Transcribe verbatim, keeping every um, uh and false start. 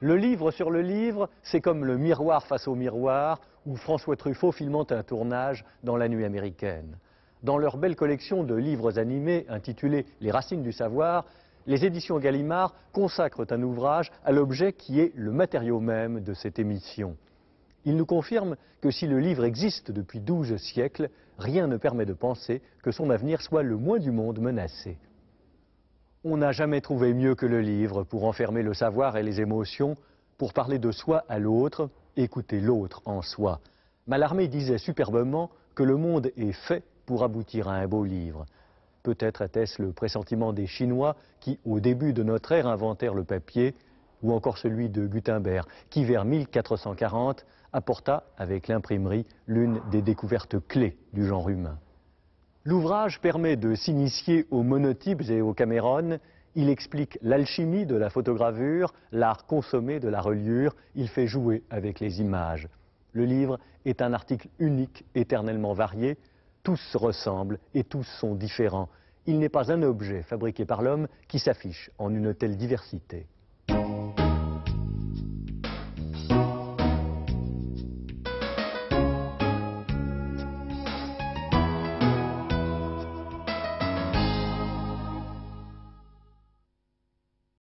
Le livre sur le livre, c'est comme le miroir face au miroir ou François Truffaut filmant un tournage dans la nuit américaine. Dans leur belle collection de livres animés intitulée « Les racines du savoir », les éditions Gallimard consacrent un ouvrage à l'objet qui est le matériau même de cette émission. Ils nous confirment que si le livre existe depuis douze siècles, rien ne permet de penser que son avenir soit le moins du monde menacé. On n'a jamais trouvé mieux que le livre pour enfermer le savoir et les émotions, pour parler de soi à l'autre, écouter l'autre en soi. Mallarmé disait superbement que le monde est fait pour aboutir à un beau livre. Peut-être était-ce le pressentiment des Chinois qui, au début de notre ère, inventèrent le papier, ou encore celui de Gutenberg, qui vers mille quatre cent quarante apporta, avec l'imprimerie, l'une des découvertes clés du genre humain. L'ouvrage permet de s'initier aux monotypes et aux camérones. Il explique l'alchimie de la photogravure, l'art consommé de la reliure. Il fait jouer avec les images. Le livre est un article unique, éternellement varié. Tous se ressemblent et tous sont différents. Il n'est pas un objet fabriqué par l'homme qui s'affiche en une telle diversité.